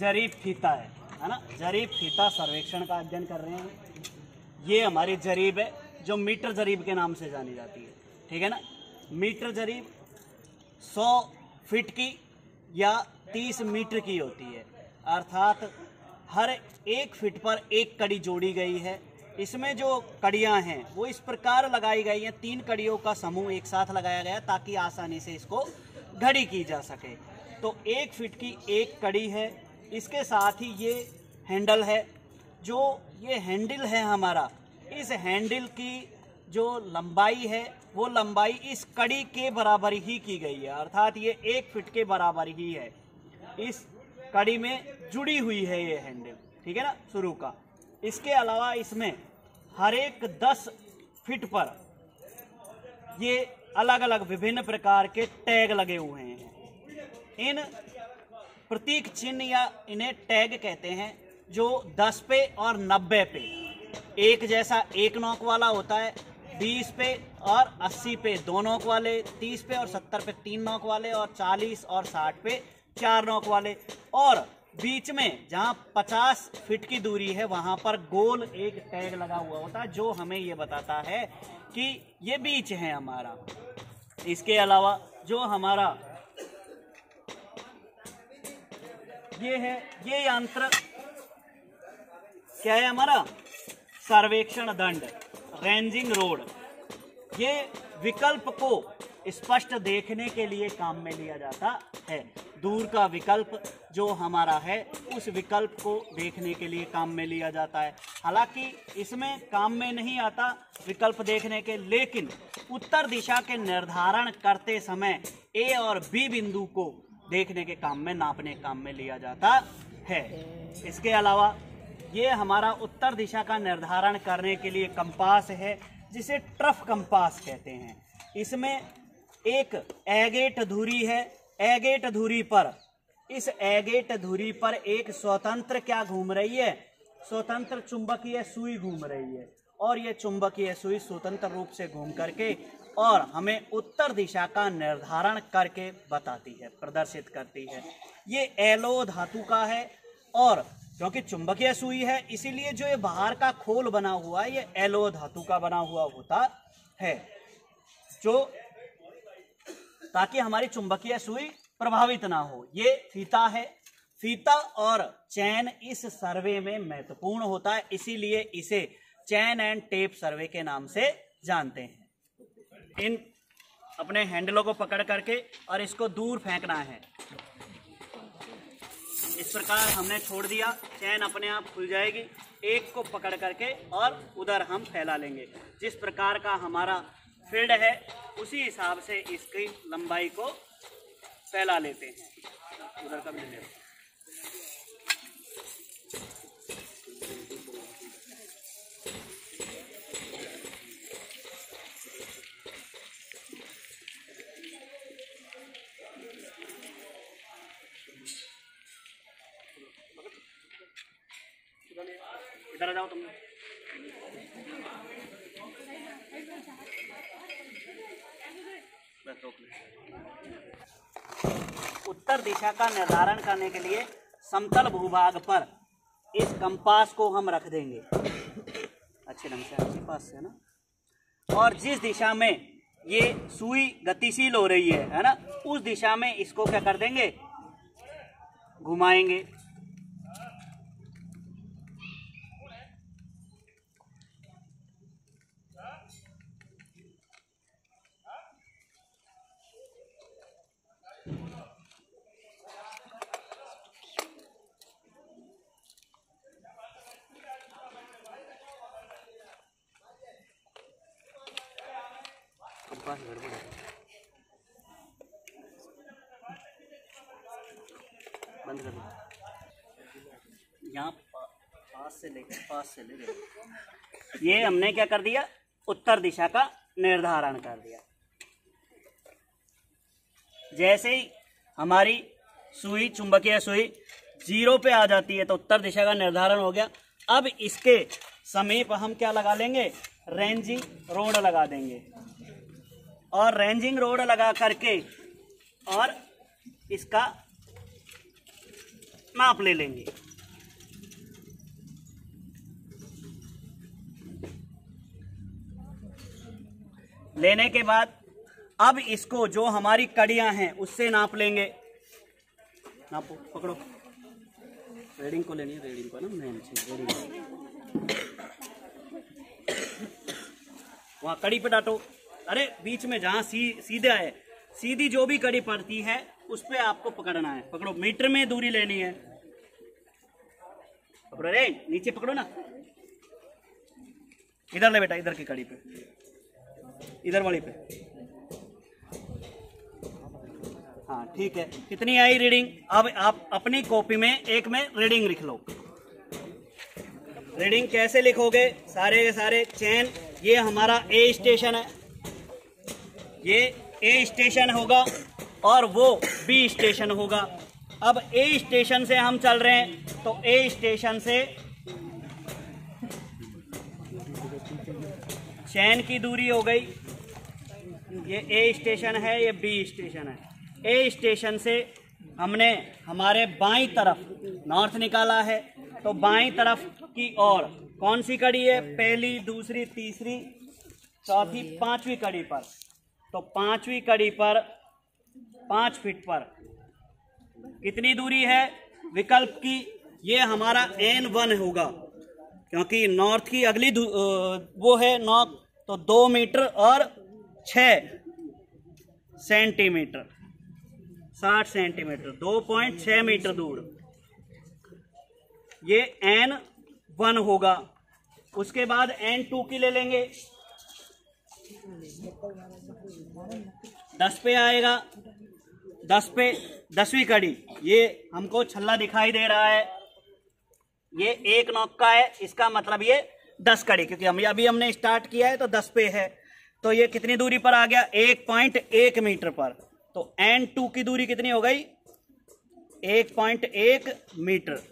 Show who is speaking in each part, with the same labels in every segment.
Speaker 1: जरीब फीता है ना। जरीब फीता सर्वेक्षण का अध्ययन कर रहे हैं। ये हमारी जरीब है जो मीटर जरीब के नाम से जानी जाती है, ठीक है ना। मीटर जरीब 100 फीट की या 30 मीटर की होती है, अर्थात हर 1 फीट पर एक कड़ी जोड़ी गई है। इसमें जो कड़ियां हैं वो इस प्रकार लगाई गई हैं, 3 कड़ियों का समूह एक साथ लगाया गया ताकि आसानी से इसको घड़ी की जा सके। तो 1 फीट की एक कड़ी है, इसके साथ ही ये हैंडल है। जो ये हैंडल है हमारा, इस हैंडल की जो लंबाई है वो लंबाई इस कड़ी के बराबर ही की गई है, अर्थात ये 1 फीट के बराबर ही है। इस कड़ी में जुड़ी हुई है ये हैंडल, ठीक है ना, शुरू का। इसके अलावा इसमें हर एक 10 फीट पर ये अलग अलग विभिन्न प्रकार के टैग लगे हुए हैं। इन प्रतीक चिन्ह या इन्हें टैग कहते हैं, जो 10 पे और 90 पे एक जैसा 1 नोक वाला होता है, 20 पे और 80 पे 2 नोक वाले, 30 पे और 70 पे 3 नोक वाले, और 40 और 60 पे 4 नोक वाले, और बीच में जहां 50 फीट की दूरी है वहां पर गोल एक टैग लगा हुआ होता है, जो हमें ये बताता है कि ये बीच है हमारा। इसके अलावा जो हमारा ये है, ये यंत्र क्या है हमारा, सर्वेक्षण दंड, रेंजिंग रोड। ये विकल्प को स्पष्ट देखने के लिए काम में लिया जाता है। दूर का विकल्प जो हमारा है उस विकल्प को देखने के लिए काम में लिया जाता है। हालांकि इसमें काम में नहीं आता विकल्प देखने के, लेकिन उत्तर दिशा के निर्धारण करते समय ए और बी बिंदु को देखने के काम में, नापने काम में लिया जाता है। इसके अलावा ये हमारा उत्तर दिशा का निर्धारण करने के लिए कंपास है, जिसे ट्रफ कंपास कहते हैं। इसमें एक एगेट धुरी है। एगेट धुरी पर, इस एगेट धुरी पर एक स्वतंत्र क्या घूम रही है, स्वतंत्र चुंबकीय सुई घूम रही है, और ये चुंबकीय सुई स्वतंत्र रूप से घूम करके और हमें उत्तर दिशा का निर्धारण करके बताती है, प्रदर्शित करती है। ये एलो धातु का है, और क्योंकि चुंबकीय सुई है इसीलिए जो ये बाहर का खोल बना हुआ है ये एलो धातु का बना हुआ होता है, जो ताकि हमारी चुंबकीय सुई प्रभावित ना हो। ये फीता है। फीता और चैन इस सर्वे में महत्वपूर्ण होता है, इसीलिए इसे चैन एंड टेप सर्वे के नाम से जानते हैं। इन अपने हैंडलों को पकड़ करके और इसको दूर फेंकना है। इस प्रकार हमने छोड़ दिया, चैन अपने आप खुल जाएगी। एक को पकड़ करके और उधर हम फैला लेंगे। जिस प्रकार का हमारा फील्ड है उसी हिसाब से इसकी लंबाई को फैला लेते हैं। उधर का भी ले इधर आ जाओ तुम। उत्तर दिशा का निर्धारण करने के लिए समतल भूभाग पर इस कंपास को हम रख देंगे अच्छे ढंग से आपके पास से, है ना। और जिस दिशा में ये सुई गतिशील हो रही है ना, उस दिशा में इसको क्या कर देंगे, घुमाएंगे। बंद कर दो। यहाँ पास से लेकर ये हमने क्या कर दिया, उत्तर दिशा का निर्धारण कर दिया। जैसे ही हमारी सुई, चुंबकीय सुई 0 पे आ जाती है तो उत्तर दिशा का निर्धारण हो गया। अब इसके समीप हम क्या लगा लेंगे, रेंजिंग रोड लगा देंगे। और रेंजिंग रोड लगा करके और इसका नाप ले लेंगे। लेने के बाद अब इसको जो हमारी कड़ियां हैं उससे नाप लेंगे। नापो, पकड़ो, रीडिंग को लेनी है, रीडिंग को ना मेन चीज रीडिंग। वहां कड़ी पे डाटो, अरे बीच में जहां सीधा है, सीधी जो भी कड़ी पड़ती है उस पे आपको पकड़ना है। पकड़ो, मीटर में दूरी लेनी है। पकड़ो रे, नीचे पकड़ो ना, इधर ले बेटा, इधर की कड़ी पे, इधर वाली पे। हाँ ठीक है, कितनी आई रीडिंग? अब आप अपनी कॉपी में एक में रीडिंग लिख लो। रीडिंग कैसे लिखोगे? सारे के सारे चेन, ये हमारा ए स्टेशन है, ये ए स्टेशन होगा और वो बी स्टेशन होगा। अब ए स्टेशन से हम चल रहे हैं तो ए स्टेशन से चेन की दूरी हो गई, ये ए स्टेशन है, ये बी स्टेशन है। ए स्टेशन से हमने हमारे बाईं तरफ नॉर्थ निकाला है, तो बाईं तरफ की ओर कौन सी कड़ी है? पहली, दूसरी, तीसरी, चौथी, पांचवी कड़ी पर। तो पांचवी कड़ी पर 5 फीट पर कितनी दूरी है विकल्प की? ये हमारा N1 होगा, क्योंकि नॉर्थ की अगली वो है नॉर्थ, तो 2 मीटर और 6 सेंटीमीटर, 60 सेंटीमीटर, 2.6 मीटर दूर, ये N1 होगा। उसके बाद N2 की ले लेंगे, 10 पे आएगा, 10 पे 10वीं कड़ी, ये हमको छल्ला दिखाई दे रहा है, ये 1 नॉक का है, इसका मतलब ये 10 कड़ी, क्योंकि अभी हमने स्टार्ट किया है तो 10 पे है, तो ये कितनी दूरी पर आ गया? 1.1 मीटर पर। तो N2 की दूरी कितनी हो गई? 1.1 मीटर,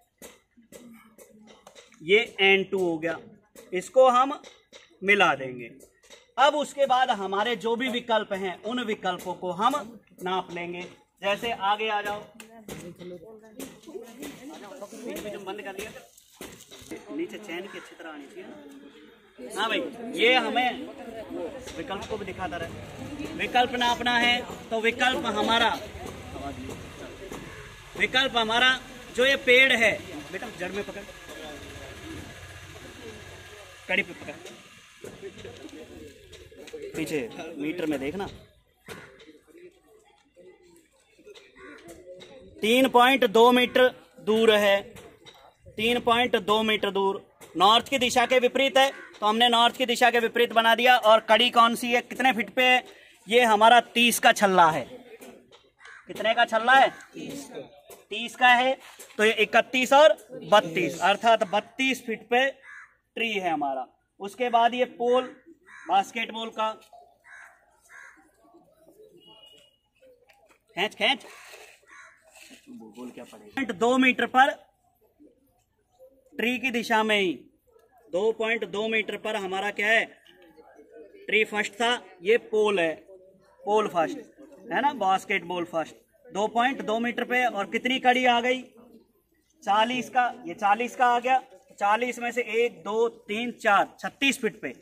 Speaker 1: ये N2 हो गया। इसको हम मिला देंगे। अब उसके बाद हमारे जो भी विकल्प हैं उन विकल्पों को हम नाप लेंगे। जैसे आगे आ जाओ, बंद कर दिया, नीचे चैन की अच्छी तरह आनी चाहिए। हाँ भाई, ये हमें विकल्प को भी दिखाता रहे। विकल्प नापना है तो विकल्प हमारा जो ये पेड़ है, बेटा जड़ में पकड़, कड़ी पे पकड़, पीछे मीटर में देखना, 3.2 मीटर दूर है, 3.2 मीटर दूर। नॉर्थ की दिशा के विपरीत है, तो हमने नॉर्थ की दिशा के विपरीत बना दिया। और कड़ी कौन सी है, कितने फीट पे है? ये हमारा 30 का छल्ला है। कितने का छल्ला है? 30 का है, तो ये 31 और 32, अर्थात 32 फीट पे ट्री है हमारा। उसके बाद ये पोल बास्केटबॉल का, खींच बोल क्या पड़ेगा, 2 मीटर पर ट्री की दिशा में ही 2.2 मीटर पर हमारा क्या है? ट्री फर्स्ट था, ये पोल है, पोल फर्स्ट है ना, बास्केटबॉल फर्स्ट। 2.2 मीटर पे, और कितनी कड़ी आ गई? 40 का, ये 40 का आ गया। 40 में से 1 2 3 4, 36 फीट पे।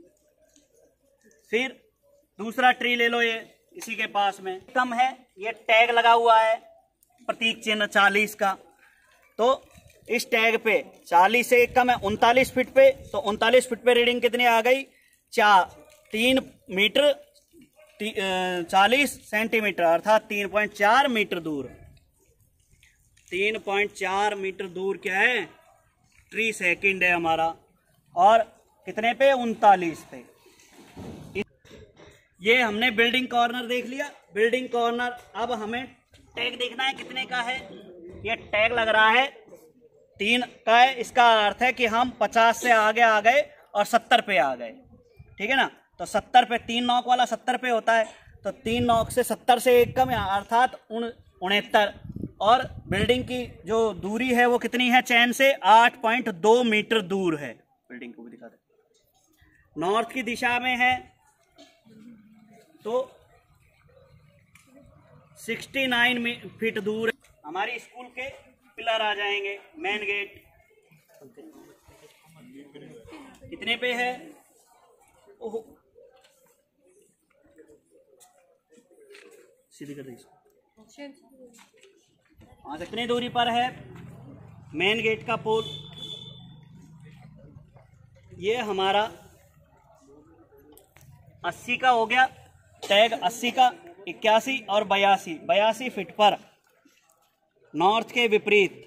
Speaker 1: फिर दूसरा ट्री ले लो, ये इसी के पास में कम है, ये टैग लगा हुआ है, प्रतीक चिन्ह 40 का। तो इस टैग पे 40 से 1 कम है, 39 फीट पे। तो 39 फीट पे रीडिंग कितनी आ गई? 3 मीटर 40 सेंटीमीटर, अर्थात 3.4 मीटर दूर। 3.4 मीटर दूर क्या है? ट्री सेकंड है हमारा। और कितने पे? 39 पे। ये हमने बिल्डिंग कॉर्नर देख लिया। बिल्डिंग कॉर्नर, अब हमें टैग देखना है कितने का है। ये टैग लग रहा है 3 का है, इसका अर्थ है कि हम 50 से आगे आ गए और 70 पे आ गए, ठीक है ना। तो 70 पे, 3 नॉक वाला 70 पे होता है, तो 3 नॉक से 70 से 1 कम है, अर्थात 69। और बिल्डिंग की जो दूरी है वो कितनी है चैन से? 8.2 मीटर दूर है। बिल्डिंग को भी दिखा दे, नॉर्थ की दिशा में है तो 69 फीट दूर है। हमारी स्कूल के पिलर आ जाएंगे। मेन गेट कितने पे है? ओहो, सीधी कर दीजिए। हाँ, कितनी दूरी पर है मेन गेट का पोल? ये हमारा 80 का हो गया, टैग 80 का, 81 और 82 फीट पर नॉर्थ के विपरीत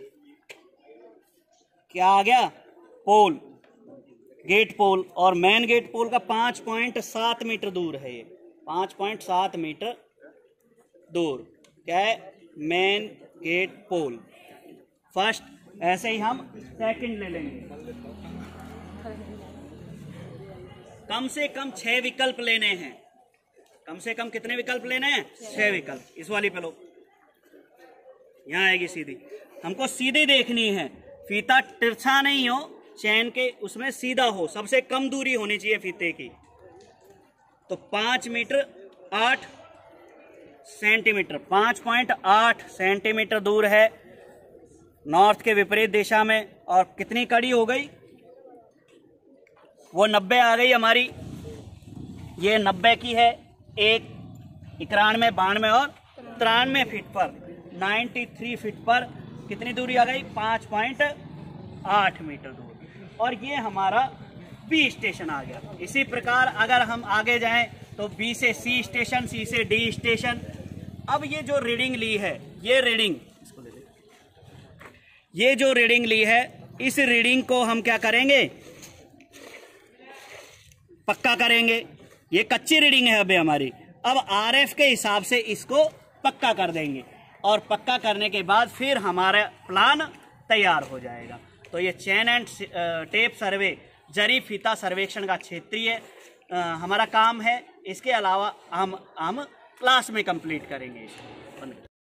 Speaker 1: क्या आ गया? Pole, gate pole. और मेन गेट पोल का 5.7 मीटर दूर है। ये 5.7 मीटर दूर क्या है? Main gate pole first. ऐसे ही हम सेकंड ले लेंगे। कम से कम 6 विकल्प लेने हैं। कम से कम कितने विकल्प लेने हैं? 6 विकल्प। इस वाली पे लो, यहां आएगी सीधी। हमको सीधी देखनी है, फीता तिरछा नहीं हो, चैन के उसमें सीधा हो, सबसे कम दूरी होनी चाहिए फीते की। तो 5 मीटर 8 सेंटीमीटर, 5.8 सेंटीमीटर दूर है नॉर्थ के विपरीत दिशा में। और कितनी कड़ी हो गई? वो 90 आ गई हमारी। ये 90 की है। 1 91 92 और 93 फीट पर, 93 फीट पर कितनी दूरी आ गई? 5.8 मीटर दूर। और ये हमारा बी स्टेशन आ गया। इसी प्रकार अगर हम आगे जाएं तो बी से सी स्टेशन, सी से डी स्टेशन। अब ये जो रीडिंग ली है, ये रीडिंग, ये जो रीडिंग ली है, इस रीडिंग को हम क्या करेंगे? पक्का करेंगे। ये कच्ची रीडिंग है अभी हमारी। अब आरएफ के हिसाब से इसको पक्का कर देंगे और पक्का करने के बाद फिर हमारा प्लान तैयार हो जाएगा। तो ये चेन एंड टेप सर्वे, जरी फीता सर्वेक्षण का क्षेत्रीय हमारा काम है। इसके अलावा हम क्लास में कंप्लीट करेंगे इसको।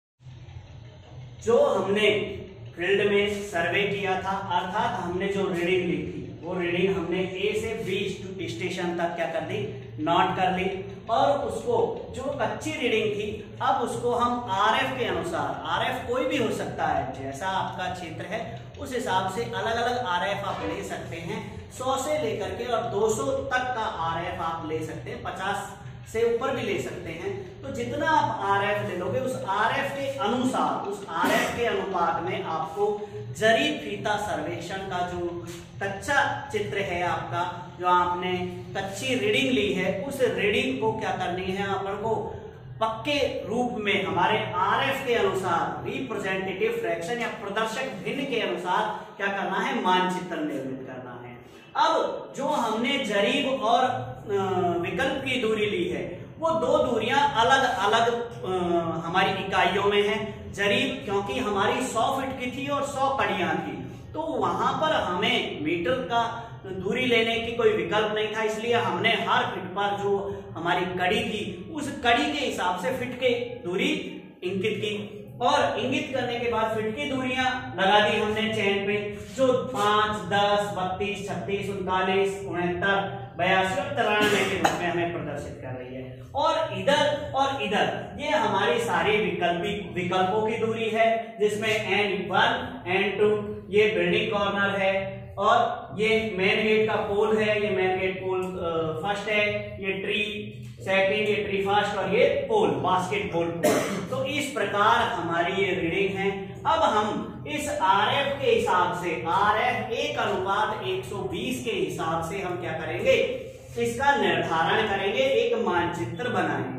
Speaker 1: जो हमने फील्ड में सर्वे किया था, अर्थात हमने जो रीडिंग ली थी, वो रीडिंग हमने ए से बी स्टेशन तक क्या कर दी? नोट कर ली। और उसको जो कच्ची रीडिंग थी, अब उसको हम आरएफ के अनुसार, आरएफ कोई भी हो सकता है, जैसा आपका क्षेत्र है उस हिसाब से अलग अलग आरएफ आप ले सकते हैं। 100 से लेकर के और 200 तक का आरएफ आप ले सकते हैं, 50 से ऊपर भी ले सकते हैं। तो जितना आप आरएफ ले लोगे, उस आरएफ के अनुसार, उस आरएफ के अनुपात में आपको जरी फीता सर्वेक्षण का जो कच्चा चित्र है आपका, जो आपने कच्ची रीडिंग ली है, उस रीडिंग को क्या करनी है? अपन को पक्के रूप में हमारे आरएफ के अनुसार, रिप्रेजेंटेटिव फ्रैक्शन या प्रदर्शक भिन्न के अनुसार क्या करना है? मानचित्र निर्मित करना है। अब जो हमने जरीब और विकल्प की दूरी ली है, वो 2 दूरियां अलग अलग हमारी इकाइयों में है। जरीब क्योंकि हमारी 100 फीट की थी और 100 कड़ियां थी, तो वहां पर हमें मीटर का दूरी लेने की कोई विकल्प नहीं था, इसलिए हमने हर फीट पर जो हमारी कड़ी थी, उस कड़ी के हिसाब से फीट की दूरी इंकित की। और इंगित करने के बाद फीट की दूरियां लगा दी हमने चेन पे, जो 5, 10, 32, 36, 39, 69, 82 और 93 के रूप में हमें प्रदर्शित कर रही है। और इधर ये हमारी सारी विकल्पों की दूरी है, जिसमें N1, N2 ये बिल्डिंग कॉर्नर है, और ये मेन गेट का पोल है, ये मेन गेट पोल फर्स्ट है, ये ट्री सेकंड, ये ट्री फर्स्ट, और ये पोल बास्केटबॉल पोल। तो इस प्रकार हमारी ये रीडिंग है। अब हम इस आरएफ के हिसाब से, आरएफ 1:120 के हिसाब से हम क्या करेंगे? इसका निर्धारण करेंगे, एक मानचित्र बनाएंगे।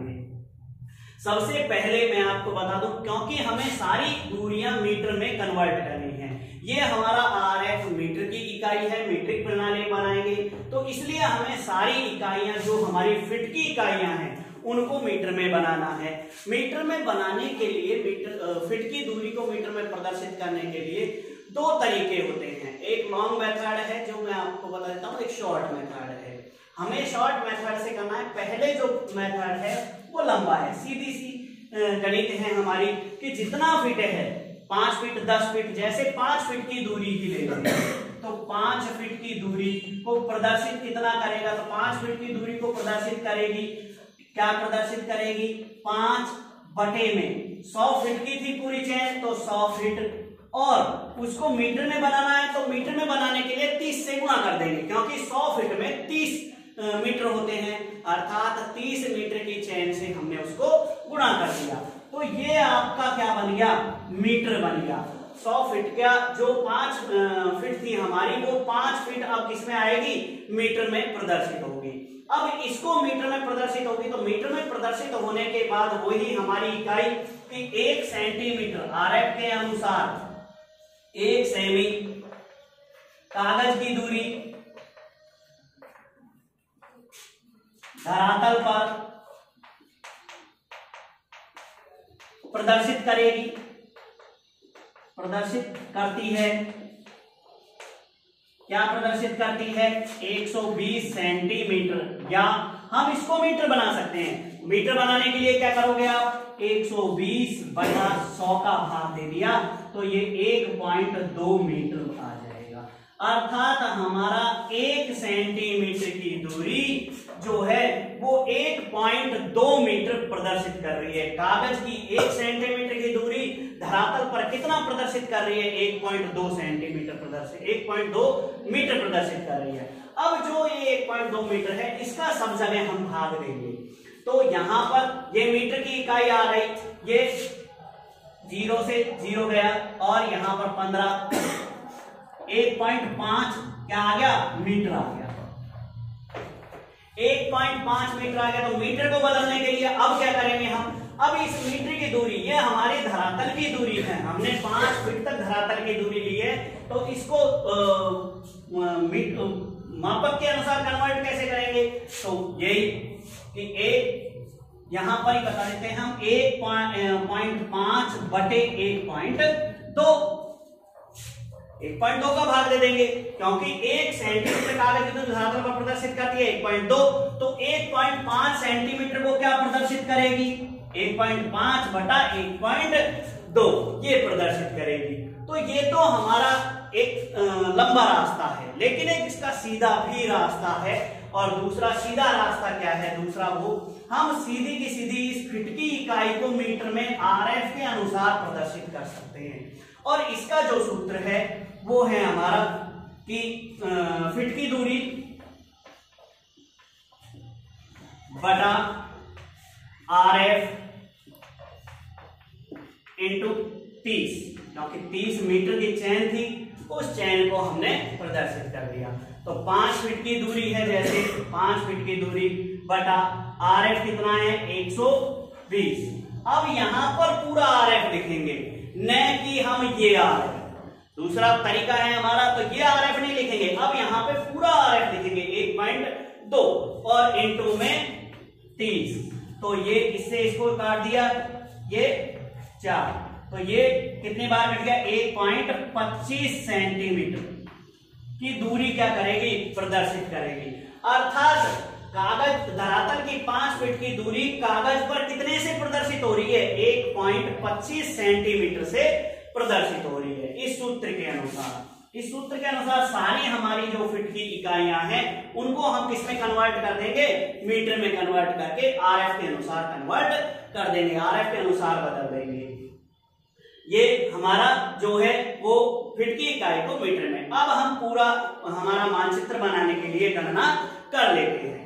Speaker 1: सबसे पहले मैं आपको बता दूं, क्योंकि हमें सारी दूरियां मीटर में कन्वर्ट करनी है। ये हमारा आरएफ मीटर की इकाई है, मीट्रिक प्रणाली बनाएंगे, तो इसलिए हमें सारी इकाइयां जो हमारी फीट की इकाइयां हैं उनको मीटर में बनाना है। मीटर में बनाने के लिए, फीट की दूरी को मीटर में प्रदर्शित करने के लिए 2 तरीके होते हैं। एक लॉन्ग मेथड है जो मैं आपको बता देता हूँ, एक शॉर्ट मेथड है। हमें शॉर्ट मेथड से करना है। पहले जो मेथड है वो लंबा है, सीधी सी गणित है हमारी कि जितना फीट है, 5 फीट 10 फीट, जैसे 5 फीट की दूरी ही ले लेंगे, तो 5 फीट की दूरी को प्रदर्शित कितना करेगा? तो 5 फीट की दूरी को प्रदर्शित करेगी, क्या प्रदर्शित करेगी? 5 बटे में 100 फीट की थी पूरी चेन, तो 100 फीट और उसको मीटर में बनाना है, तो मीटर में बनाने के लिए 30 से गुणा कर देंगे, क्योंकि 100 फीट में 30 मीटर होते हैं, अर्थात 30 मीटर की चेन से हमने उसको गुणा कर दिया। तो ये आपका क्या बन गया, मीटर बन गया। 100 फीट का जो 5 फीट थी हमारी, वो 5 फीट अब किसमें आएगी, मीटर में प्रदर्शित होगी। अब इसको मीटर में प्रदर्शित होगी, तो मीटर में प्रदर्शित होने के बाद वही हमारी इकाई कि 1 सेंटीमीटर आरएफ के अनुसार 1 सेमी कागज की दूरी धरातल पर प्रदर्शित करेगी, प्रदर्शित करती है। क्या प्रदर्शित करती है, 120 सेंटीमीटर, या हम इसको मीटर बना सकते हैं। मीटर बनाने के लिए क्या करोगे आप, 120 बटा 100 का भाग दे दिया, तो ये 1.2 मीटर आ जाएगा। अर्थात हमारा 1 सेंटीमीटर की दूरी जो है वो 1.2 मीटर प्रदर्शित कर रही है। कागज की 1 सेंटीमीटर की दूरी धरातल पर कितना प्रदर्शित कर रही है, 1.2 सेंटीमीटर प्रदर्शित, 1.2 मीटर प्रदर्शित कर रही है। अब जो ये 1.2 मीटर है, इसका सब जगह हम भाग देंगे, तो यहां पर ये मीटर की इकाई आ रही, ये 0 से 0 गया, और यहां पर 15, 1.5 क्या आ गया, मीटर आ गया। 1.5 मीटर आ गया। तो मीटर को बदलने के लिए अब क्या करेंगे हम, अब इस मीटर की दूरी, ये हमारी धरातल की दूरी है, हमने 5 फीट तक धरातल की दूरी ली है, तो इसको मापक के अनुसार कन्वर्ट कैसे करेंगे, तो यही कि एक यहां पर ही बता देते हैं हम, 1.5 बटे 1.2, 1.2 का भाग दे देंगे, क्योंकि 1 सेंटीमीटर कागज की धरातल पर प्रदर्शित करती है 1.2, तो 1.5 सेंटीमीटर को क्या प्रदर्शित करेगी, 1.5 बटा 1.2 ये प्रदर्शित करेगी। तो ये तो हमारा एक लंबा रास्ता है, लेकिन एक इसका सीधा भी रास्ता है, और दूसरा सीधा रास्ता क्या है, दूसरा वो हम सीधी की सीधी इस फीट की इकाई को मीटर में आरएफ के अनुसार प्रदर्शित कर सकते हैं। और इसका जो सूत्र है वो है हमारा कि फीट की दूरी बटा आरएफ इंटू 30, क्योंकि 30 मीटर की चैन थी, उस चैन को हमने प्रदर्शित कर दिया। तो 5 फीट की दूरी है, जैसे 5 फीट की दूरी बटा आरएफ कितना है, 120। अब यहां पर पूरा आरएफ लिखेंगे, न कि हम ये आरएफ, दूसरा तरीका है हमारा, तो ये आरएफ नहीं लिखेंगे, अब यहां पे पूरा आरएफ लिखेंगे 1.2 और इंटू में 30, तो ये इससे इसको काट दिया, ये 4, तो ये कितनी बार कट गया, 1.25 सेंटीमीटर की दूरी क्या करेगी, प्रदर्शित करेगी। अर्थात कागज धरातल की 5 फीट की दूरी कागज पर कितने से प्रदर्शित हो रही है, 1.25 सेंटीमीटर से प्रदर्शित हो रही है। इस सूत्र के अनुसार, इस सूत्र के अनुसार सारी हमारी जो फीट की इकाइयां हैं उनको हम किस में कन्वर्ट कर देंगे, मीटर में कन्वर्ट करके आरएफ के अनुसार कन्वर्ट कर देंगे, आरएफ के अनुसार बदल देंगे। ये हमारा जो है वो फीट की इकाई को मीटर में। अब हम पूरा हमारा मानचित्र बनाने के लिए गणना कर लेते हैं।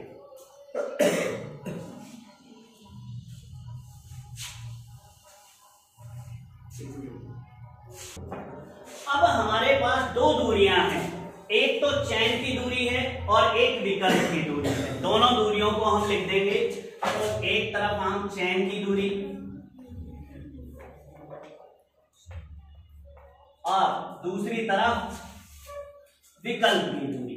Speaker 1: अब हमारे पास 2 दूरियां हैं, एक तो चैन की दूरी है और एक विकल्प की दूरी है। दोनों दूरियों को हम लिख देंगे, तो एक तरफ हम चैन की दूरी और दूसरी तरफ विकल्प की दूरी।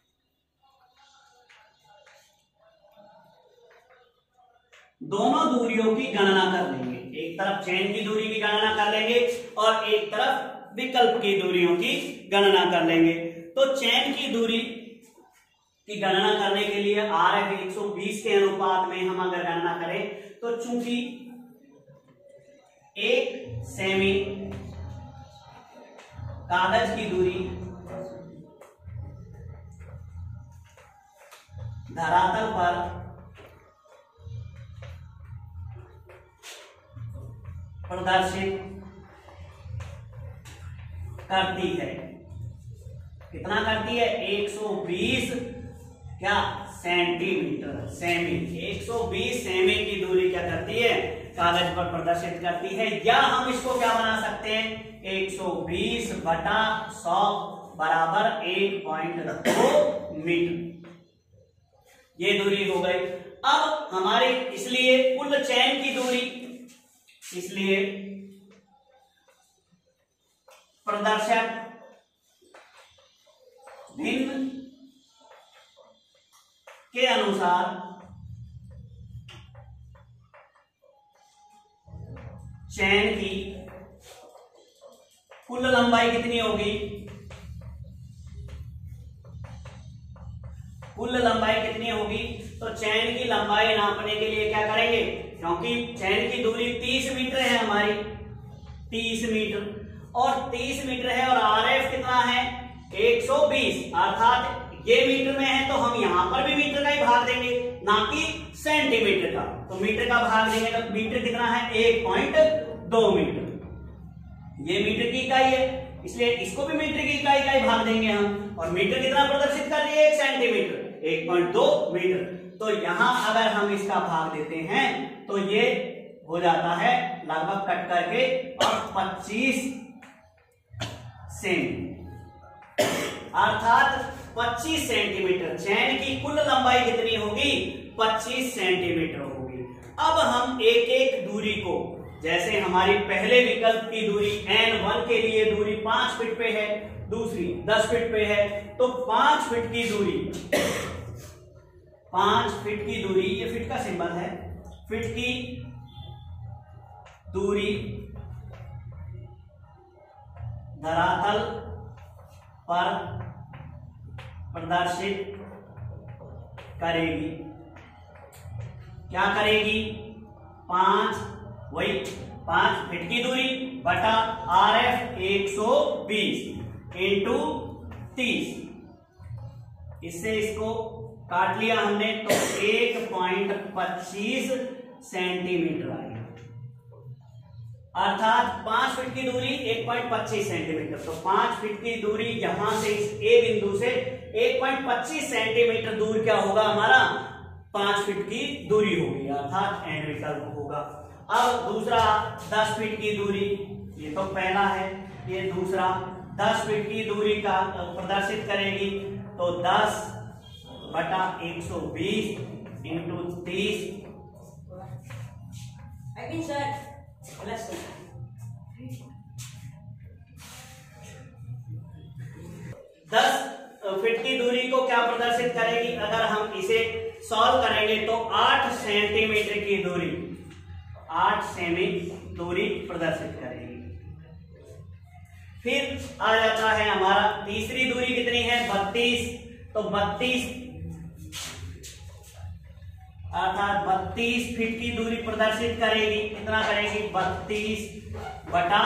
Speaker 1: दोनों दूरियों की गणना कर लेंगे, एक तरफ चैन की दूरी की गणना कर लेंगे और एक तरफ विकल्प की दूरियों की गणना कर लेंगे। तो चैन की दूरी की गणना करने के लिए आरएफ 120 के अनुपात में हम अगर गणना करें, तो चूंकि 1 सेमी कागज की दूरी धरातल पर प्रदर्शित करती है। कितना करती है? 120 क्या सेंटीमीटर, सेमी। 120 सेमी की दूरी क्या करती है? कागज पर प्रदर्शित करती है। या हम इसको क्या बना सकते हैं? 120 बटा 100 बराबर 1.2 मीटर, ये दूरी हो गई। अब हमारी इसलिए कुल चैन की दूरी, इसलिए प्रदर्शक भिन्न के अनुसार चैन की कुल लंबाई कितनी होगी? कुल लंबाई कितनी होगी? तो चैन की लंबाई नापने के लिए क्या करेंगे? क्योंकि चैन की दूरी 30 मीटर है हमारी, 30 मीटर, और 30 मीटर है और आरएफ कितना है? 120, अर्थात ये मीटर में है तो हम यहां पर भी मीटर का ही भाग देंगे, ना कि सेंटीमीटर का। तो मीटर का भाग देंगे तो मीटर कितना है? 1.2 मीटर। ये मीटर की इकाई है, इसलिए इसको भी मीटर की इकाई का ही भाग देंगे हम। और मीटर कितना प्रदर्शित कर रही है? 1 सेंटीमीटर, 1.2 मीटर। तो यहां अगर हम इसका भाग देते हैं तो ये हो जाता है लगभग कट करके और 25 सेंटी, अर्थात 25 सेंटीमीटर। चैन की कुल लंबाई कितनी होगी? 25 सेंटीमीटर होगी। अब हम एक एक दूरी को, जैसे हमारी पहले विकल्प की दूरी N1 के लिए दूरी 5 फीट पे है, दूसरी 10 फीट पे है, तो 5 फीट की दूरी, 5 फीट की दूरी, ये फीट का सिंबल है, फीट की दूरी धरातल पर प्रदर्शित करेगी। क्या करेगी? 5, वही 5 फीट की दूरी बटा RF 120 इंटू 30। इससे इसको काट लिया हमने तो 1.25 सेंटीमीटर आएगा, अर्थात 5 फीट की दूरी 1.25 सेंटीमीटर। तो 5 फीट की दूरी यहां से इस ए बिंदु से 1.25 सेंटीमीटर दूर क्या होगा हमारा? 5 फीट की दूरी होगी, अर्थात एन विकल्प होगा। अब दूसरा 10 फीट की दूरी, ये तो पहला है, ये दूसरा 10 फीट की दूरी का प्रदर्शित करेगी। तो 10 बटा 120 इंटू 30। 10 फीट की दूरी को क्या प्रदर्शित करेगी? अगर हम इसे सॉल्व करेंगे तो 8 सेंटीमीटर की दूरी, 8 सेमी दूरी प्रदर्शित करेगी। फिर आ जाता है हमारा तीसरी दूरी कितनी है? 32। तो 32 अर्थात 32 फीट की दूरी प्रदर्शित करेगी। कितना करेगी? 32 बटा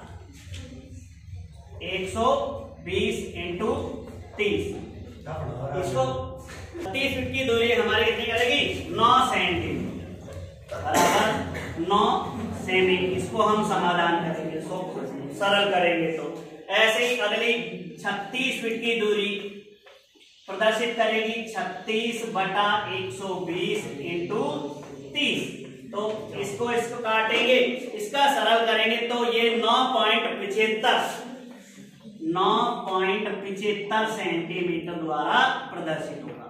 Speaker 1: 120 इंटू 30। इसको 32 फीट की दूरी हमारी कितनी करेगी? 9 सेंटीमीटर बराबर 9 सेमी। इसको हम समाधान करेंगे, सरल करेंगे। तो ऐसे ही अगली 36 फीट की दूरी प्रदर्शित करेगी, 36 बटा 120 इंटू 30। तो इसको काटेंगे, इसका सरल करेंगे तो ये 9.75 सेंटीमीटर द्वारा प्रदर्शित होगा।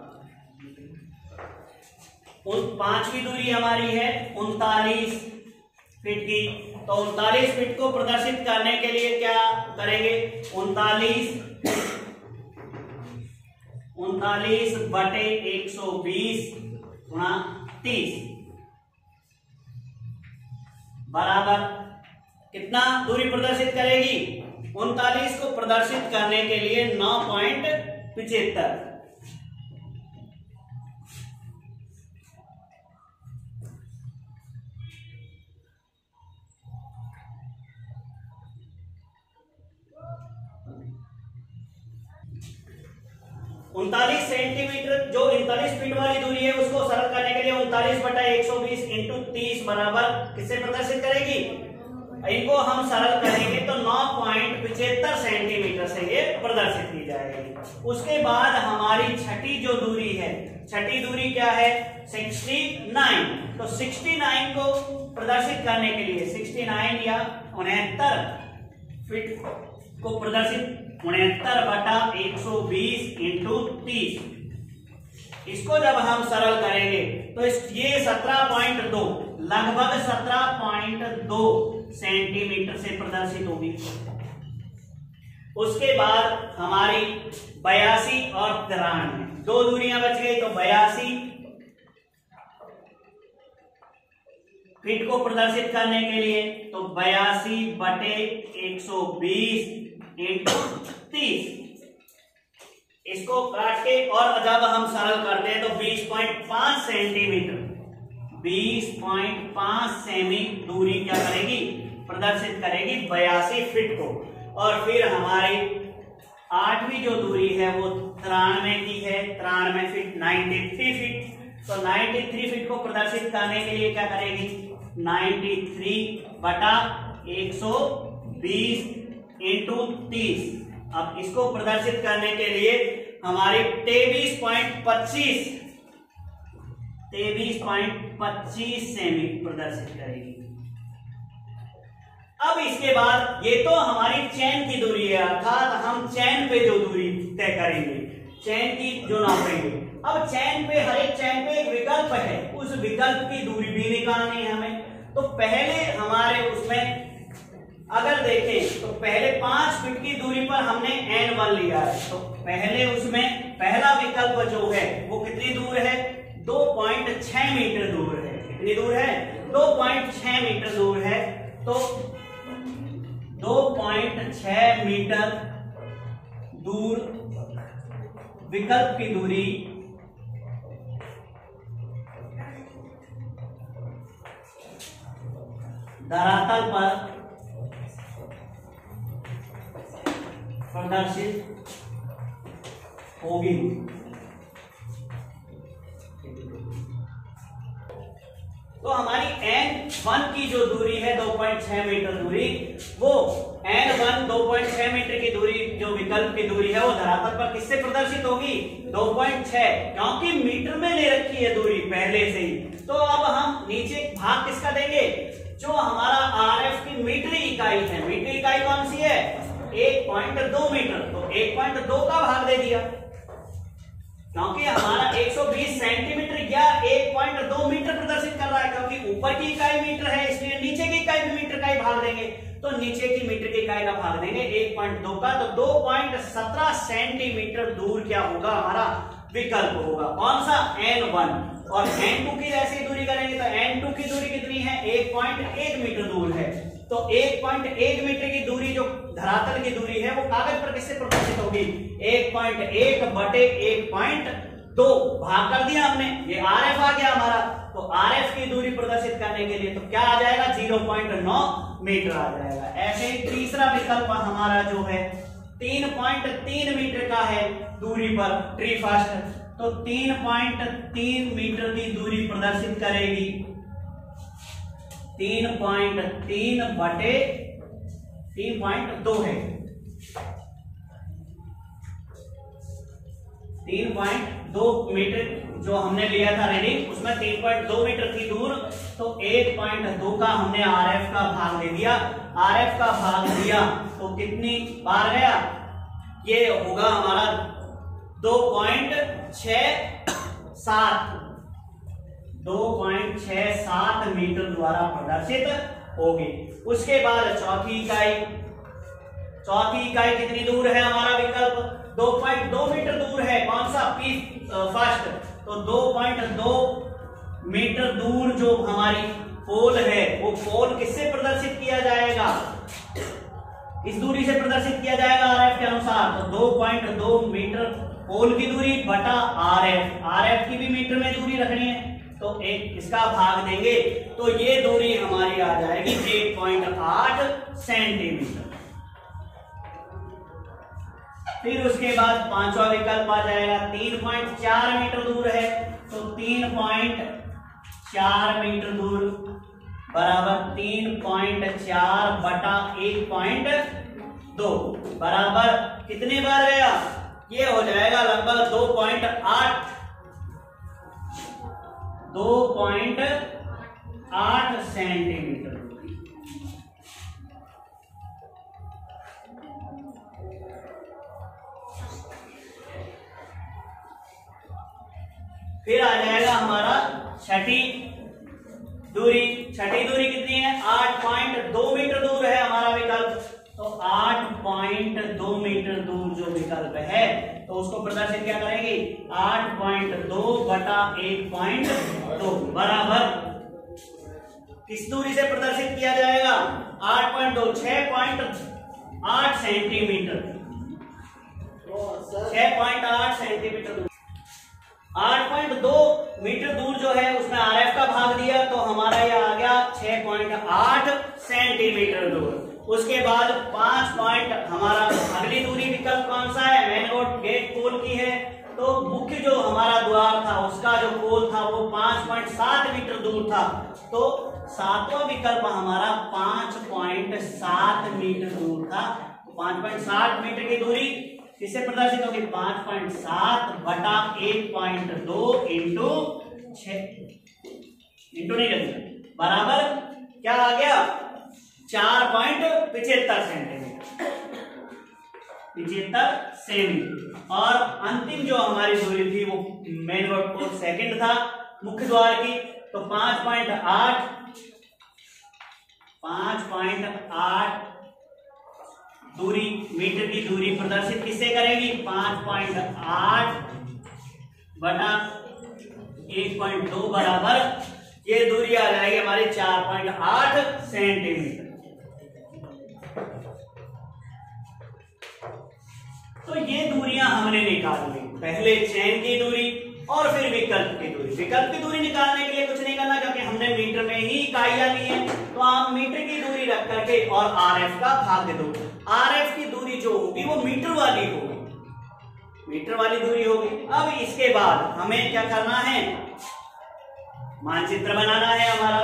Speaker 1: पांचवी दूरी हमारी है 39 फीट की। तो 39 फीट को प्रदर्शित करने के लिए क्या करेंगे? 39 बटे 120 गुणा 30 बराबर कितना दूरी प्रदर्शित करेगी? 39 को प्रदर्शित करने के लिए 9.75। सेंटीमीटर जो 39 फीट वाली दूरी है उसको सरल करने के लिए 39 बटा 120 इंटू 30 बराबर किससे प्रदर्शित करेगी? इनको हम सरल करेंगे तो 9.75 सेंटीमीटर से ये प्रदर्शित की जाएगी। उसके बाद हमारी छठी जो दूरी है, छठी दूरी क्या है 69। तो 69 को प्रदर्शित करने के लिए 69 या 69 फीट को प्रदर्शित 69/120 इंटू 30, इसको जब हम सरल करेंगे तो ये 17.2 लगभग 17.2 सेंटीमीटर से प्रदर्शित होगी। उसके बाद हमारी 82 और 93 दो दूरियां बच गई, तो 82 फीट को प्रदर्शित करने के लिए तो 82/120 इंटू 30, इसको काट के और जब हम सरल करते हैं तो 20.5 सेंटीमीटर 20.5 सेमी दूरी क्या करेगी प्रदर्शित करेगी 82 फीट को। और फिर हमारी 8वीं जो दूरी है वो 93 की है, 93 फीट 93 फीट। तो 93 फीट को प्रदर्शित करने के लिए क्या करेगी 93/120 इंटू 30। अब इसको प्रदर्शित करने के लिए हमारी 23.25 सेमी प्रदर्शित करेगी। अब इसके बाद ये तो हमारी चैन की दूरी है, अर्थात हम चैन पे जो दूरी तय करेंगे, चैन की जो नापेंगे। अब चैन पे हर एक चैन पे एक विकल्प है, उस विकल्प की दूरी भी निकालनी है हमें। तो पहले हमारे उसमें अगर देखें तो पहले 5 फीट की दूरी पर हमने N1 लिया है, तो पहले उसमें पहला विकल्प जो है वो कितनी दूर है 2.6 मीटर दूर है। कितनी दूर है 2.6 मीटर दूर है। तो 2.6 मीटर दूर विकल्प की दूरी धरातल पर प्रदर्शित होगी। तो हमारी N1 की जो दूरी है 2.6 मीटर दूरी, वो N1 2.6 मीटर की दूरी जो विकल्प की दूरी है वो धरातल पर किससे प्रदर्शित होगी 2.6, क्योंकि मीटर में ले रखी है दूरी पहले से ही। तो अब हम नीचे भाग किसका देंगे, जो हमारा RF की मीटरी इकाई है, मीटरी इकाई कौन सी है 1.2 मीटर, तो 1.2 का भाग दे दिया, क्योंकि हमारा 120 सेंटीमीटर या 1.2 मीटर प्रदर्शित कर रहा है, क्योंकि ऊपर की इकाई मीटर है इसलिए नीचे की इकाई भी मीटर का ही भाग देंगे। तो नीचे की मीटर की इकाई का भाग देंगे 1.2 का, तो 2.17 सेंटीमीटर दूर क्या होगा हमारा विकल्प होगा, कौन सा N1। और N2 की ऐसी दूरी करेंगे तो N2 की दूरी कितनी है 1.1 मीटर दूर है। तो 1.1 मीटर की दूरी जो धरातल की दूरी है वो कागज पर किससे प्रदर्शित होगी 1.1/1.2 भाग कर दिया हमने, ये RF आ गया हमारा। तो RF की दूरी प्रदर्शित करने के लिए तो क्या आ जाएगा 0.9 मीटर आ जाएगा। ऐसे ही तीसरा विकल्प हमारा जो है 3.3 मीटर का है दूरी पर ट्री फास्ट, तो 3.3 मीटर की दूरी प्रदर्शित करेगी 3.3/3.2 है 3.2 मीटर जो हमने लिया था रीडिंग, उसमें 3.2 मीटर थी दूर, तो 1.2 का हमने RF का भाग दे दिया। RF का भाग दिया तो कितनी बार गया, ये होगा हमारा 2.67 मीटर द्वारा प्रदर्शित होगी। उसके बाद चौथी इकाई कितनी दूर है हमारा विकल्प 2.2 मीटर दूर है, कौन सा पी फर्स्ट। तो 2.2 मीटर दूर जो हमारी पोल है वो पोल किससे प्रदर्शित किया जाएगा, इस दूरी से प्रदर्शित किया जाएगा RF के अनुसार। तो 2.2 मीटर पोल की दूरी बटा RF की भी मीटर में दूरी रखनी है, तो एक इसका भाग देंगे तो ये दूरी हमारी आ जाएगी 1.8 सेंटीमीटर। फिर उसके बाद पांचवा विकल्प आ जाएगा 3.4 मीटर दूर है, तो 3.4 मीटर दूर बराबर 3.4 बटा 1.2 बराबर कितनी बार गया, ये हो जाएगा लगभग 2.8 सेंटीमीटर। फिर आ जाएगा हमारा छठी दूरी कितनी है, 8.2 मीटर दूर है हमारा विकल्प। तो 8.2 मीटर दूर जो विकल्प है तो उसको प्रदर्शित क्या करेंगे, 8.2 बटा 1.2 बराबर किस दूरी से प्रदर्शित किया जाएगा, 8.2 6.8 सेंटीमीटर, 6.8 सेंटीमीटर दूर। 8.2 मीटर दूर जो है उसमें आरएफ का भाग दिया तो हमारा ये आ गया 6.8 सेंटीमीटर दूर। उसके बाद 5 हमारा अगली दूरी विकल्प कौन सा है, मेन रोड गेट पोल की है। तो मुख्य जो हमारा द्वार था उसका जो पोल था वो 5.7 मीटर दूर था। तो सातवां विकल्प हमारा 5.7 मीटर दूर था। 5.7 मीटर की दूरी किससे प्रदर्शित होगी, 5.7 बटा 1.2 इंटू 6 इंटू नहीं लगेगा बराबर क्या आ गया 4.75 सेंटीमीटर, 75 सेमी। और अंतिम जो हमारी दूरी थी वो मेन रोड पोल सेकंड था मुख्य द्वार की। तो 5.8 दूरी मीटर की दूरी प्रदर्शित किससे करेगी, 5.8 बटा 1.2 बराबर ये दूरी आ जाएगी हमारी 4.8 सेंटीमीटर। तो ये दूरियां हमने निकाल ली, पहले चेन की दूरी और फिर विकल्प की दूरी। विकल्प की दूरी निकालने के लिए कुछ नहीं करना क्योंकि हमने मीटर में ही इकाइयां ली है। तो आप मीटर की दूरी रख करके और आरएफ का भाग दो। आरएफ की दूरी जो होगी वो मीटर वाली होगी, मीटर वाली दूरी होगी। अब इसके बाद हमें क्या करना है, मानचित्र बनाना है हमारा।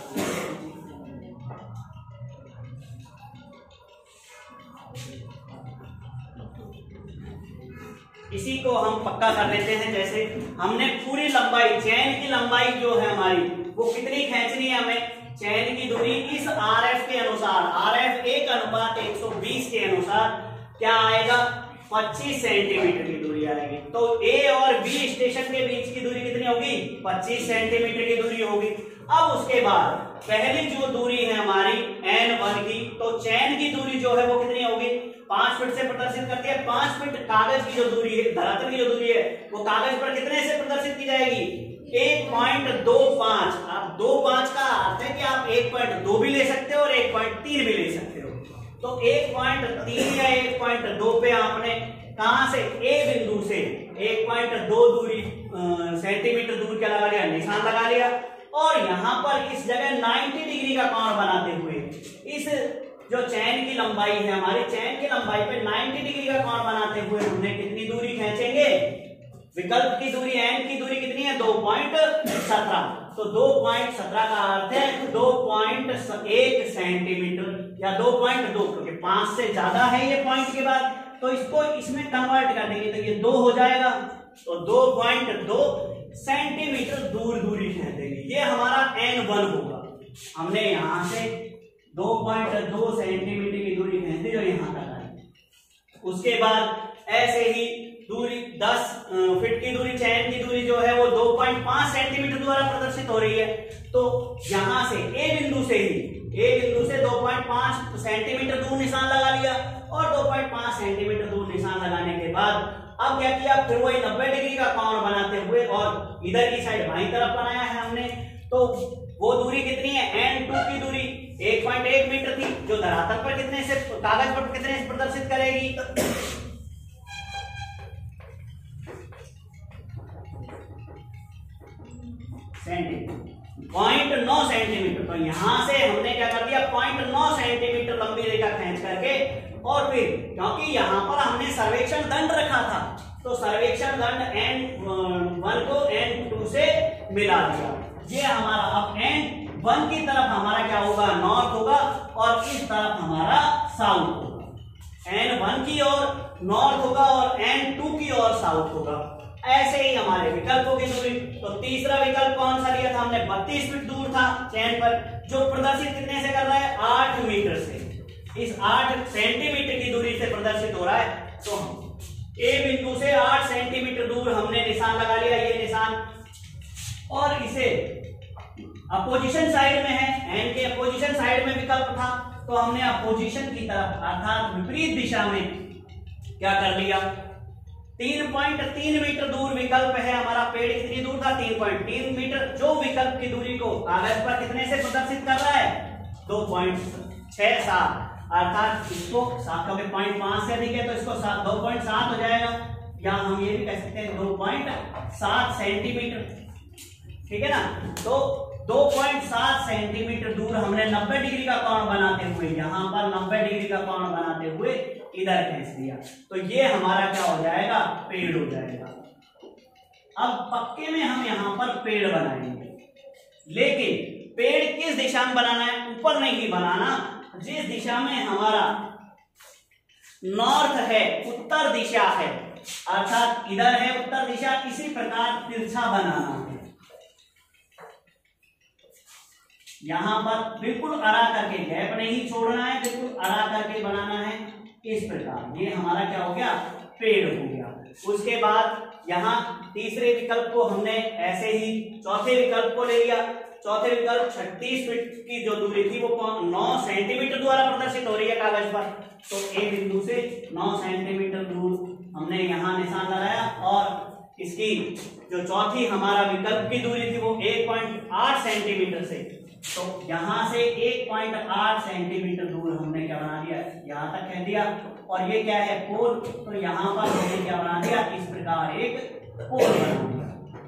Speaker 1: इसी को हम पक्का कर लेते हैं। जैसे हमने पूरी लंबाई, चैन की लंबाई जो है हमारी वो कितनी खींचनी है हमें, चैन की दूरी इस आरएफ के अनुसार, आरएफ 1:120 के अनुसार क्या आएगा, 25 सेंटीमीटर की दूरी आएगी। तो ए और बी स्टेशन के बीच की दूरी कितनी होगी, 25 सेंटीमीटर की दूरी होगी। अब उसके बाद पहली जो दूरी है हमारी N1 की, तो चैन की दूरी जो है वो कितनी होगी, 5 फीट से प्रदर्शित करती है। 5 फीट कागज की जो दूरी है, धरातल की जो दूरी है वो कागज पर कितने से प्रदर्शित की जाएगी, 1.25। आप 2.5 का अर्थ है कि आप 1.2 भी ले सकते हो और 1.3 भी ले सकते हो। तो 1.3 या 1.2 पे आपने कहां से, ए बिंदु से 1.2 दूरी सेंटीमीटर दूर क्या लगा लिया, निशान लगा लिया। और यहां पर इस जगह 90 डिग्री का कोण बनाते हुए इस जो चैन की लंबाई है हमारी, चैन की लंबाई पे 90 डिग्री का कोण बनाते हुए हमने कितनी दूरी खींचेंगे, विकल्प की दूरी एन की दूरी कितनी है, 2.17। तो 2.17 का अर्थ है 2.1 सेंटीमीटर या 2.2, क्योंकि 5 से ज्यादा है ये पॉइंट के बाद, तो इसको इसमें कन्वर्ट कर देंगे तो ये 2 हो जाएगा। तो 2.2 सेंटीमीटर दूर दूरी खींच देंगे, ये हमारा N1 होगा। हमने यहां से 2.2 सेंटीमीटर की दूरी खींच दी जो यहां तक आई। उसके बाद ऐसे ही दूरी 10 फीट की दूरी, चैन की दूरी जो है वो 2.5 सेंटीमीटर द्वारा प्रदर्शित हो रही है। तो यहां से ए बिंदु से 2.5 सेंटीमीटर दूर निशान लगा लिया और 2.5 सेंटीमीटर दूर निशान लगाने के बाद अब क्या किया, फिर वही 90 डिग्री का कोण बनाते हुए और इधर की साइड बाईं तरफ बनाया है हमने। तो वो दूरी कितनी है, N2 की दूरी 1.1 मीटर थी, जो धरातल पर कितने से, कागज पर कितने से प्रदर्शित करेगी, 0.9 सेंटीमीटर। तो यहां से हमने क्या कर दिया, 0.9 सेंटीमीटर लंबी रेखा खींच करके, और फिर क्योंकि यहां पर हमने सर्वेक्षण दंड रखा था तो सर्वेक्षण दंड N1 को N2 से मिला दिया। ये हमारा अब N1 की तरफ हमारा क्या होगा, नॉर्थ होगा, और इस तरफ हमारा साउथ होगा। N1 की ओर नॉर्थ होगा और N2 की ओर साउथ होगा। ऐसे ही हमारे विकल्पों की दूरी, तो तीसरा विकल्प कौन सा लिया था हमने, 32 फीट दूर था चैन पर, जो प्रदर्शित कितने से कर रहा है, 8 मीटर से। इस 8 सेंटीमीटर की दूरी से प्रदर्शित हो रहा है। तो ए बिंदु से 8 सेंटीमीटर दूर हमने निशान लगा लिया, ये निशान, और इसे अपोजिशन साइड में है, एन के अपोजिशन साइड में विकल्प था, तो हमने अपोजिशन की तरफ अर्थात विपरीत दिशा में क्या कर लिया, 3.3 मीटर दूर विकल्प है हमारा। पेड़ कितनी दूर था, 3.3 मीटर, जो विकल्प की दूरी को कागज पर कितने से प्रदर्शित कर रहा है, 2.67, अर्थात इसको 7 क्योंकि 0.5 से अधिक है तो इसको 2.7 हो जाएगा, या हम ये भी कह सकते हैं 2.7 सेंटीमीटर, ठीक है ना। तो 2.7 सेंटीमीटर दूर हमने 90 डिग्री का कोण बनाते हुए, यहां पर 90 डिग्री का कोण बनाते हुए इधर खींच दिया, तो ये हमारा क्या हो जाएगा, पेड़ हो जाएगा। अब पक्के में हम यहां पर पेड़ बनाएंगे, लेकिन पेड़ किस दिशा में बनाना है, ऊपर नहीं बनाना, जिस दिशा में हमारा नॉर्थ है, उत्तर दिशा है, अर्थात इधर है उत्तर दिशा, इसी प्रकार तिरछा बनाना है। यहां पर बिल्कुल अड़ा करके, गैप नहीं छोड़ना है, बिल्कुल अड़ा करके बनाना है, इस प्रकार। ये हमारा क्या हो गया, पेड़ हो गया। उसके बाद यहां तीसरे विकल्प को हमने ऐसे ही चौथे विकल्प को ले लिया। चौथे विकल्प 36 फीट की जो दूरी थी वो 9 सेंटीमीटर द्वारा प्रदर्शित हो रही है कागज पर, तो ए बिंदु से 9 सेंटीमीटर दूर हमने यहां निशान लगाया, और इसकी जो चौथी हमारा विकल्प की दूरी थी वो 1.8 सेंटीमीटर से, तो यहां से 1.8 सेंटीमीटर दूर हमने क्या बना दिया, यहां तक कह दिया, और ये क्या है, पोल, तो यहां पर हमने क्या बना दिया, इस प्रकार एक पोल बना दिया।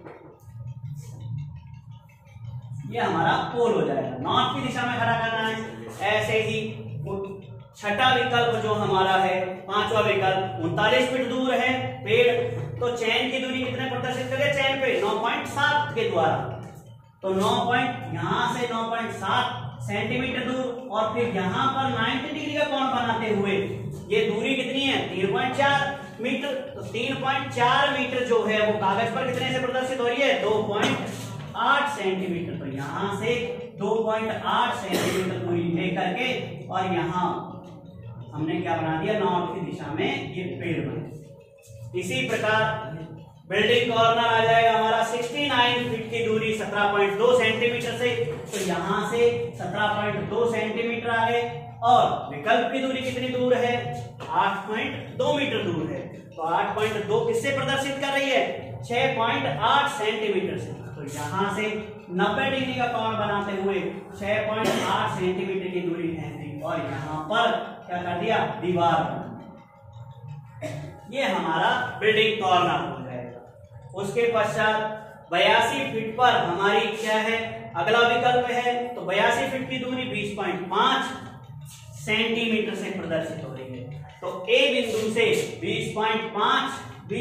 Speaker 1: ये हमारा पोल हो जाएगा, नॉर्थ की दिशा में खड़ा करना है। ऐसे ही छठा विकल्प जो हमारा है, पांचवा विकल्प 39 फीट दूर है पेड़, तो चैन की दूरी कितने प्रदर्शित करें, चैन पे 9.7 के द्वारा, तो 9 से 9.7 सेंटीमीटर दूर, और फिर यहां पर 90 डिग्री का कोण बनाते हुए ये दूरी कितनी है, 3.4 मीटर, तो 3.4 मीटर जो है वो कागज पर कितने से प्रदर्शित हो रही है, 2.8 सेंटीमीटर। तो यहां से 2.8 सेंटीमीटर दूरी लेकर के, और यहां हमने क्या बना दिया, नॉर्थ की दिशा में ये पेड़ बना। इसी प्रकार बिल्डिंग कॉर्नर आ जाएगा हमारा 69 फीट की दूरी 17.2 सेंटीमीटर से, तो यहां से 17.2 सेंटीमीटर आ गए, और विकल्प की दूरी कितनी दूर है, 8.2 मीटर दूर है, तो 8.2 किससे प्रदर्शित कर रही है, 6.8 सेंटीमीटर से, तो यहां से 90 डिग्री का कोण बनाते हुए 6.8 सेंटीमीटर की दूरी है, और यहां पर क्या कर दिया, दीवार बना। ये हमारा बिल्डिंग कॉर्नर हो जाएगा। उसके पश्चात 82 फीट पर हमारी क्या है, अगला विकल्प है, तो 82 फीट की दूरी 20.5 सेंटीमीटर से प्रदर्शित हो रही है, तो ए बिंदु से 20.5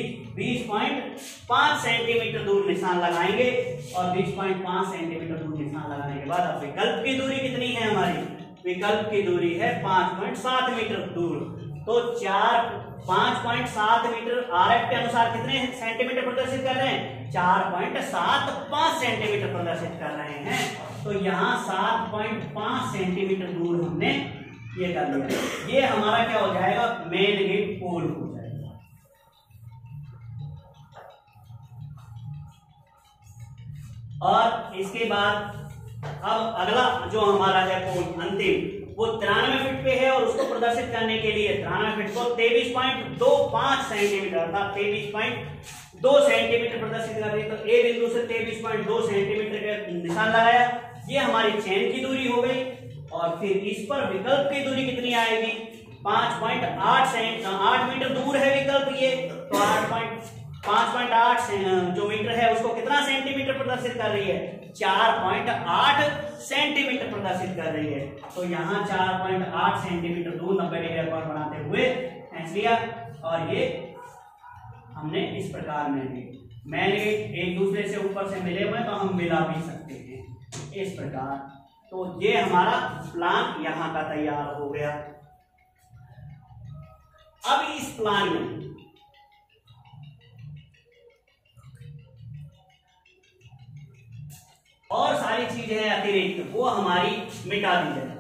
Speaker 1: सेंटीमीटर दूर निशान लगाएंगे, और 20.5 सेंटीमीटर दूर निशान लगाने के बाद अब विकल्प की दूरी कितनी है हमारी, विकल्प की दूरी है 5.7 मीटर दूर, तो 5.7 मीटर आरएफ के अनुसार कितने सेंटीमीटर प्रदर्शित कर रहे हैं, 4.75 सेंटीमीटर प्रदर्शित कर रहे हैं, तो यहाँ 7.5 सेंटीमीटर दूर हमने ये कर लिया। ये हमारा क्या हो जाएगा, मेन गेट पोल हो जाएगा। और इसके बाद अब अगला जो हमारा है पोल अंतिम, वो 93 फीट पे है, और उसको प्रदर्शित करने के लिए 93 फीट को 23.25 सेंटीमीटर अर्थात 23.2 सेंटीमीटर प्रदर्शित कर रही है, तो ए बिंदु से 23.2 सेंटीमीटर का निशान लगाया, ये हमारी चैन की दूरी हो गई, और फिर इस पर विकल्प की दूरी कितनी आएगी, 5.8 मीटर दूर है विकल्प ये, तो 5.8 जो मीटर है उसको कितना सेंटीमीटर प्रदर्शित कर रही है, 4.8 सेंटीमीटर प्रदर्शित कर रही है, तो यहाँ 4.8 सेंटीमीटर दूर 90 डिग्री कोण बनाते हुए खींच लिया, और ये हमने इस प्रकार में मैन गेट एक दूसरे से ऊपर से मिले हुए, तो हम मिला भी सकते हैं इस प्रकार। तो ये हमारा प्लान यहां का तैयार हो गया। अब इस प्लान में और सारी चीजें हैं अतिरिक्त, वो हमारी मिटा दी जाए।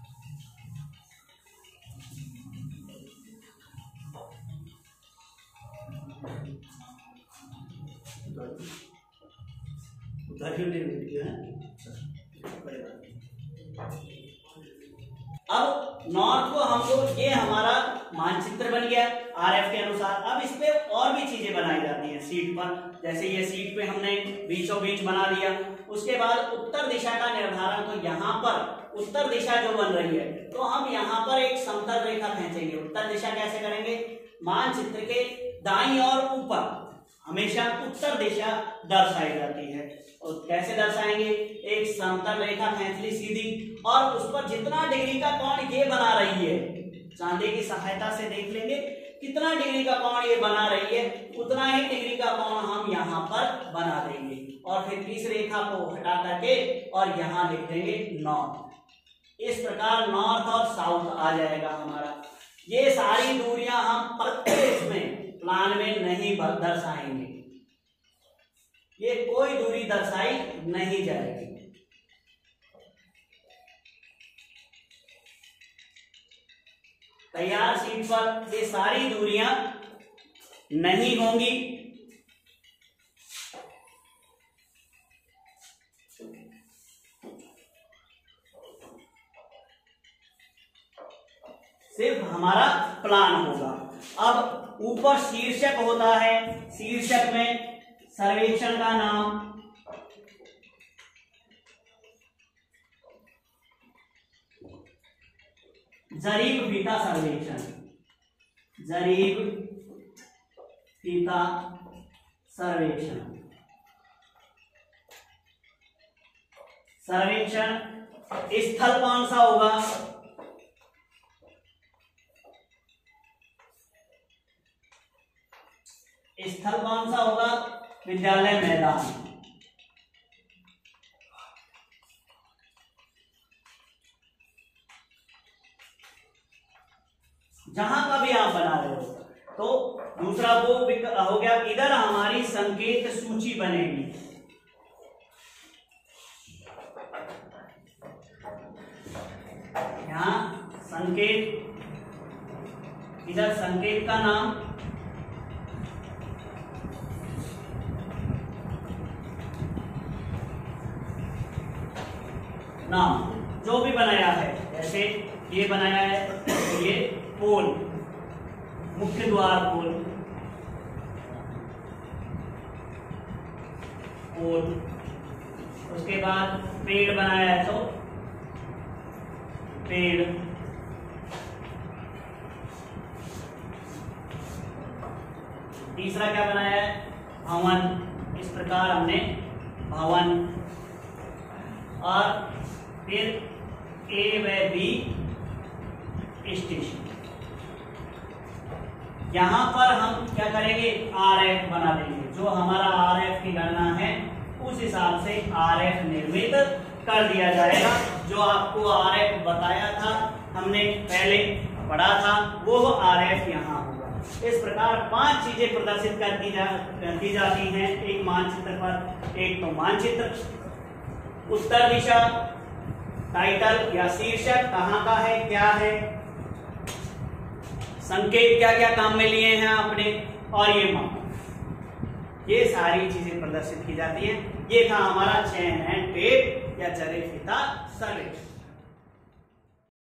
Speaker 1: अब नॉर्थ को हमको, ये हमारा मानचित्र बन गया आरएफ के अनुसार। अब इस पे और भी चीजें बनाई जाती हैं सीट पर, जैसे ये सीट पे हमने बीचों बीच बना दिया। उसके बाद उत्तर दिशा का निर्धारण, तो यहाँ पर उत्तर दिशा जो बन रही है, तो हम यहाँ पर एक समतल रेखा खींचेंगे। उत्तर दिशा कैसे करेंगे, मानचित्र के दाईं और ऊपर हमेशा उत्तर दिशा दर्शाई जाती है। और कैसे दर्शाएंगे, एक समतल रेखा खींच ली सीधी, और उस पर जितना डिग्री का कोण ये बना रही है, चांदे की सहायता से देख लेंगे कितना डिग्री का कोण ये बना रही है, उतना ही डिग्री का कोण हम यहाँ पर बना देंगे। और फिर इस रेखा को हटा करके और यहाँ लिख देंगे नॉर्थ। इस प्रकार नॉर्थ और साउथ आ जाएगा हमारा। ये सारी दूरियां हम प्रत्येक में प्लान में नहीं दर्शाएंगे, ये कोई दूरी दर्शाई नहीं जाएगी। तैयार शीट पर ये सारी दूरियां नहीं होंगी। सिर्फ हमारा प्लान होगा। अब ऊपर शीर्षक होता है, शीर्षक में सर्वेक्षण का नाम, जरीब फीता सर्वेक्षण, जरीब फीता सर्वेक्षण। सर्वेक्षण स्थल कौन सा होगा, स्थल कौन सा होगा, विद्यालय मैदान। जहां का भी आप बना रहे हो। तो दूसरा वो हो गया, इधर हमारी संकेत सूची बनेगी। यहां संकेत, इधर संकेत का नाम, जो भी बनाया है, जैसे ये बनाया है तो ये पोल, मुख्य द्वार पोल, पोल। उसके बाद पेड़ बनाया है तो पेड़, तीसरा क्या बनाया है, भवन। इस प्रकार हमने भवन, और फिर ए व बी स्टेशन। यहां पर हम क्या करेंगे, आरएफ बना देंगे। जो हमारा आरएफ की गणना है उस हिसाब से आरएफ निर्मित कर दिया जाएगा। जो आपको आरएफ बताया था, हमने पहले पढ़ा था, वो आरएफ यहाँ होगा। इस प्रकार 5 चीजें प्रदर्शित कर दी जाती हैं एक मानचित्र पर। एक तो मानचित्र, उत्तर दिशा, टाइटल या शीर्षक कहाँ का है, क्या है, संकेत क्या क्या काम में लिए हैं आपने, और ये माप, ये सारी चीजें प्रदर्शित की जाती हैं। ये था हमारा चेन एंड टेप या जरीब फीता सर्वेक्षण।